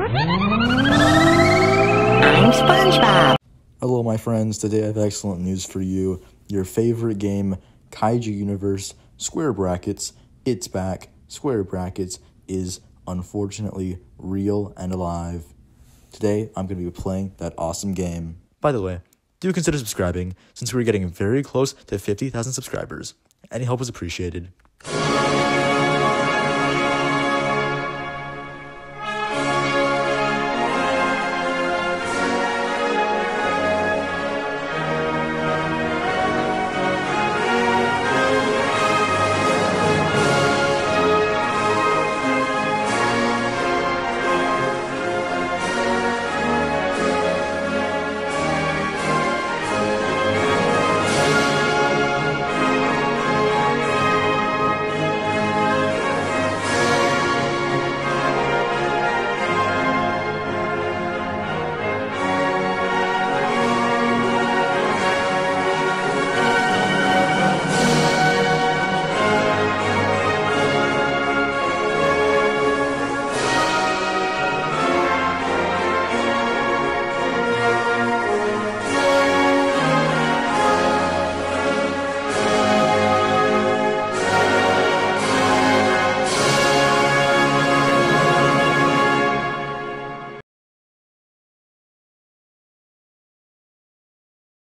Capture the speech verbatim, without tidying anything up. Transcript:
I'm SpongeBob. Hello, my friends. Today I have excellent news for you. Your favorite game, Kaiju Universe, square brackets, it's back. Square brackets is unfortunately real and alive. Today, I'm going to be playing that awesome game. By the way, do consider subscribing since we're getting very close to fifty thousand subscribers. Any help is appreciated.